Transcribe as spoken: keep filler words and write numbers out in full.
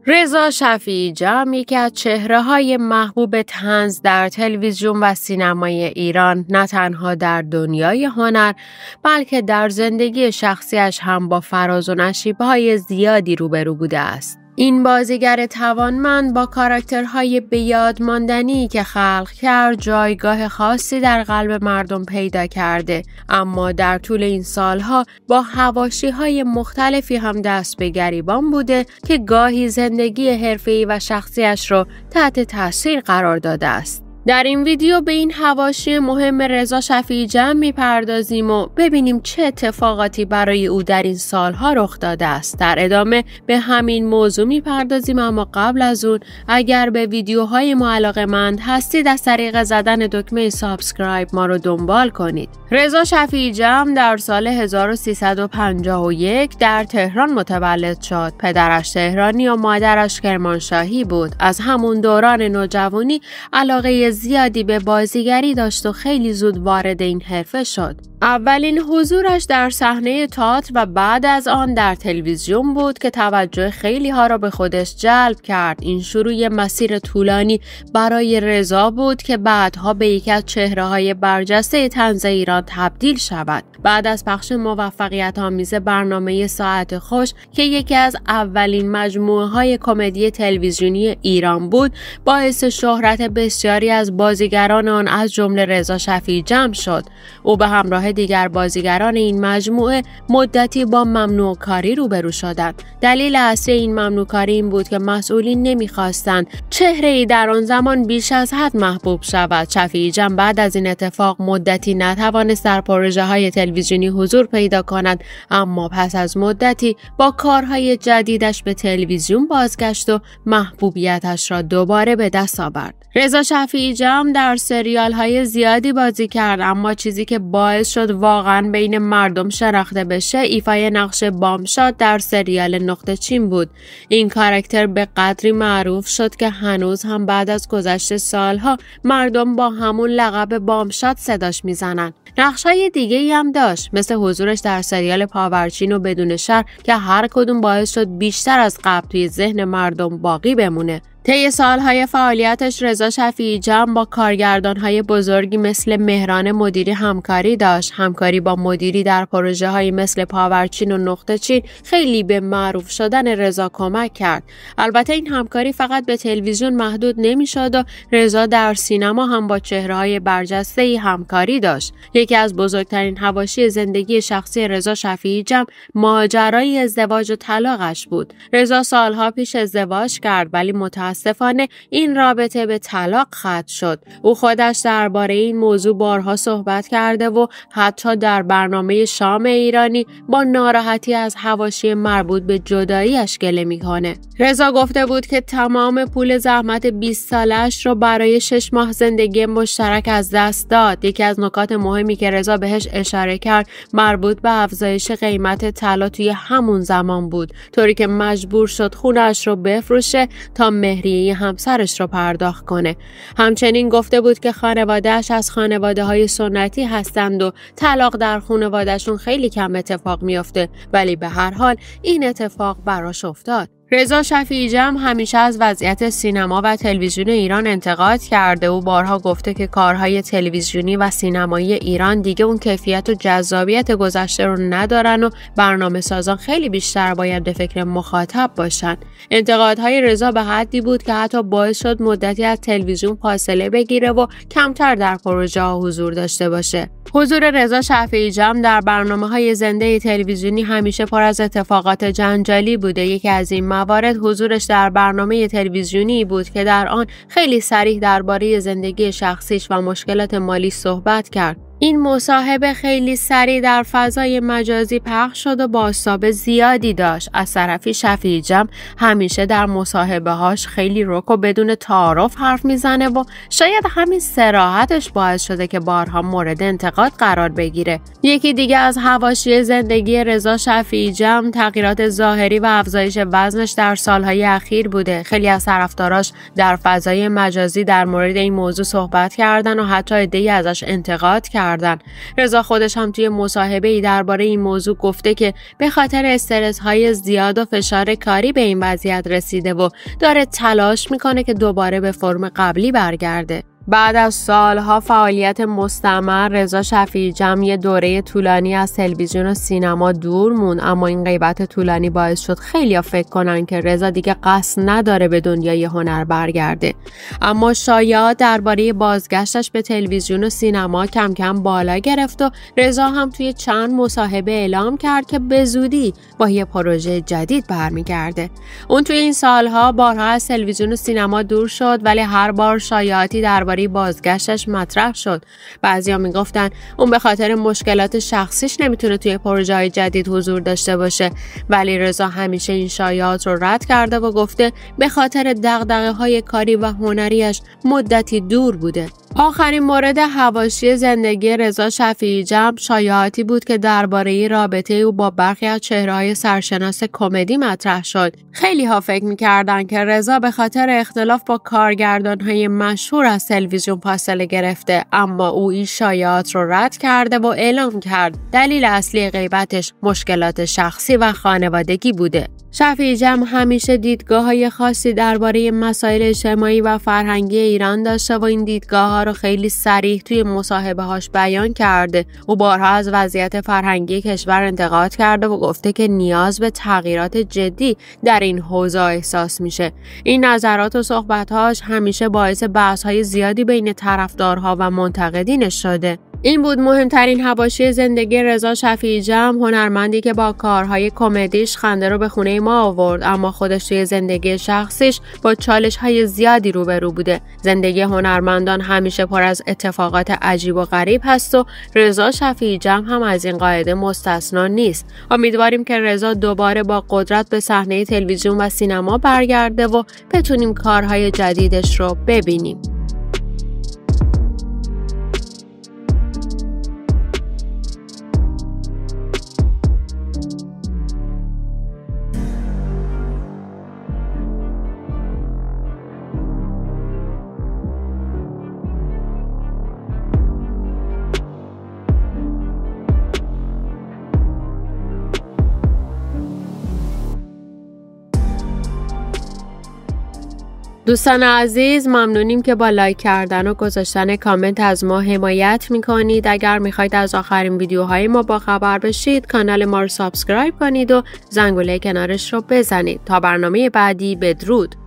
رضا شفیعی جم یکی از چهره‌های محبوب طنز در تلویزیون و سینمای ایران نه تنها در دنیای هنر بلکه در زندگی شخصیش هم با فراز و نشیب‌های زیادی روبرو بوده است. این بازیگر توانمند با کاراکترهای بیاد ماندنی که خلق کرد جایگاه خاصی در قلب مردم پیدا کرده، اما در طول این سالها با حواشی‌های مختلفی هم دست به گریبان بوده که گاهی زندگی حرفه‌ای و شخصیش رو تحت تاثیر قرار داده است. در این ویدیو به این حواشی مهم رضا شفیعی جم میپردازیم و ببینیم چه اتفاقاتی برای او در این سالها رخ داده است. در ادامه به همین موضوع میپردازیم، اما قبل از اون اگر به ویدیوهای ما علاقه‌مند هستید از طریق زدن دکمه سابسکرایب ما رو دنبال کنید. رضا شفیعی جم در سال هزار و سیصد و پنجاه و یک در تهران متولد شد. پدرش تهرانی و مادرش کرمانشاهی بود. از همون دوران نوجوانی علاقه زیادی به بازیگری داشت و خیلی زود وارد این حرفه شد. اولین حضورش در صحنه تئاتر و بعد از آن در تلویزیون بود که توجه خیلی ها را به خودش جلب کرد. این شروع مسیر طولانی برای رضا بود که بعدها به یکی از چهره‌های برجسته طنز ایران تبدیل شود. بعد از پخش موفقیت آمیز برنامه ساعت خوش که یکی از اولین مجموعه های کمدی تلویزیونی ایران بود، باعث شهرت بسیاری از بازیگران آن از جمله رضا شفیعی جم شد. او به همراه دیگر بازیگران این مجموعه مدتی با ممنوع کاری روبرو شدند. دلیل اصلی این ممنوع کاری این بود که مسئولین نمیخواستند چهره‌ای در آن زمان بیش از حد محبوب شود. شفیعی جم بعد از این اتفاق مدتی نتوانست در پروژه‌های تلویزیونی حضور پیدا کند، اما پس از مدتی با کارهای جدیدش به تلویزیون بازگشت و محبوبیتش را دوباره به دست آورد. رضا شفیعی جم در سریال‌های زیادی بازی کرد، اما چیزی که باعث شد واقعا بین مردم شناخته بشه ایفای نقش بامشاد در سریال نقطه چین بود. این کاراکتر به قدری معروف شد که هنوز هم بعد از گذشت سالها مردم با همون لقب بامشاد صداش میزنن. نقش‌های دیگه‌ای هم داشت، مثل حضورش در سریال پاورچین و بدون شر که هر کدوم باعث شد بیشتر از قبل توی ذهن مردم باقی بمونه. طی سالهای فعالیتش رضا شفیعی جم با کارگردانهای بزرگی مثل مهران مدیری همکاری داشت. همکاری با مدیری در پروژه‌های مثل پاورچین و نقطه چین خیلی به معروف شدن رضا کمک کرد. البته این همکاری فقط به تلویزیون محدود نمی‌شد و رضا در سینما هم با چهره‌های برجسته‌ای همکاری داشت. یکی از بزرگترین حواشی زندگی شخصی رضا شفیعی جم ماجرای ازدواج و طلاقش بود. رضا سالها پیش ازدواج کرد ولی متأسفانه این رابطه به طلاق ختم شد. او خودش درباره این موضوع بارها صحبت کرده و حتی در برنامه شام ایرانی با ناراحتی از حواشی مربوط به جداییش گله میکنه. رضا گفته بود که تمام پول زحمت بیست سالش رو برای شش ماه زندگی مشترک از دست داد. یکی از نکات مهمی که رضا بهش اشاره کرد مربوط به افزایش قیمت طلا توی همون زمان بود، طوری که مجبور شد خونه‌اش رو بفروشه تا مهریه همسرش رو پرداخت کنه. همچنین گفته بود که خانواده‌اش از خانواده‌های سنتی هستند و طلاق در خانواده‌شون خیلی کم اتفاق میفته، ولی به هر حال این اتفاق براش افتاد. رضا شفیعی جم همیشه از وضعیت سینما و تلویزیون ایران انتقاد کرده و بارها گفته که کارهای تلویزیونی و سینمایی ایران دیگه اون کیفیت و جذابیت گذشته رو ندارن و برنامه‌سازان خیلی بیشتر باید به فکر مخاطب باشن. انتقادهای رضا به حدی بود که حتی باعث شد مدتی از تلویزیون فاصله بگیره و کمتر در پروژه‌ها حضور داشته باشه. حضور رضا شفیعی جم در برنامه‌های زنده تلویزیونی همیشه پر از اتفاقات جنجالی بوده. یکی از این موارد حضورش در برنامه تلویزیونی بود که در آن خیلی صریح درباره زندگی شخصیش و مشکلات مالی صحبت کرد. این مصاحبه خیلی سریع در فضای مجازی پخش شد و بازتاب زیادی داشت. از طرفی شفیعی جم همیشه در مصاحبه هاش خیلی رک و بدون تعارف حرف میزنه و شاید همین صراحتش باعث شده که بارها مورد انتقاد قرار بگیره. یکی دیگه از حواشی زندگی رضا شفیعی جم تغییرات ظاهری و افزایش وزنش در سالهای اخیر بوده. خیلی از طرفداراش در فضای مجازی در مورد این موضوع صحبت کردن و حتی عده‌ای ازش انتقاد کردن. کردن. رضا خودش هم توی مصاحبه‌ای درباره این موضوع گفته که به خاطر استرس‌های زیاد و فشار کاری به این وضعیت رسیده و داره تلاش میکنه که دوباره به فرم قبلی برگرده. بعد از سالها فعالیت مستمر، رضا شفیعی‌جم یه دوره طولانی از تلویزیون و سینما دور موند، اما این غیبت طولانی باعث شد خیلیا فکر کنن که رضا دیگه قصد نداره به دنیای هنر برگرده. اما شایعات درباره بازگشتش به تلویزیون و سینما کم کم بالا گرفت و رضا هم توی چند مصاحبه اعلام کرد که به زودی با یه پروژه جدید برمیگرده. اون توی این سالها بارها از تلویزیون و سینما دور شد، ولی هر بار شایعاتی درباره بازگشتش مطرح شد. بعضیا میگفتن اون به خاطر مشکلات شخصیش نمیتونه توی پروژه‌های جدید حضور داشته باشه، ولی رضا همیشه این شایعات رو رد کرده و گفته به خاطر دغدغه‌های کاری و هنریش مدتی دور بوده. آخرین مورد حواشی زندگی رضا شفیعی‌جم شایعاتی بود که درباره رابطه او با برخی از چهره‌های سرشناس کمدی مطرح شد. خیلی ها فکر می‌کردند که رضا به خاطر اختلاف با کارگردان‌های مشهور از تلویزیون فاصله گرفته، اما او این شایعات رو رد کرده و اعلام کرد دلیل اصلی غیبتش مشکلات شخصی و خانوادگی بوده. شفیعی‌جم همیشه دیدگاه‌های خاصی درباره مسائل اجتماعی و فرهنگی ایران داشته و این دیدگاه‌ها رو خیلی صریح توی مصاحبه‌هاش بیان کرده. او بارها از وضعیت فرهنگی کشور انتقاد کرده و گفته که نیاز به تغییرات جدی در این حوزه احساس میشه. این نظرات و صحبت‌هاش همیشه باعث بحث‌های زیادی بین طرفدارها و منتقدینش شده. این بود مهمترین حواشی زندگی رضا شفیعی‌جم، هنرمندی که با کارهای کمدیش خنده رو به خونه ما آورد، اما خودش توی زندگی شخصیش با چالش‌های زیادی روبرو بوده. زندگی هنرمندان همیشه پر از اتفاقات عجیب و غریب هست و رضا شفیعی‌جم هم از این قاعده مستثنا نیست. امیدواریم که رضا دوباره با قدرت به صحنه تلویزیون و سینما برگرده و بتونیم کارهای جدیدش رو ببینیم. دوستان عزیز، ممنونیم که با لایک کردن و گذاشتن کامنت از ما حمایت میکنید. اگر میخواید از آخرین ویدیوهای ما با خبر بشید، کانال ما رو سابسکرایب کنید و زنگوله کنارش رو بزنید. تا برنامه بعدی، بدرود.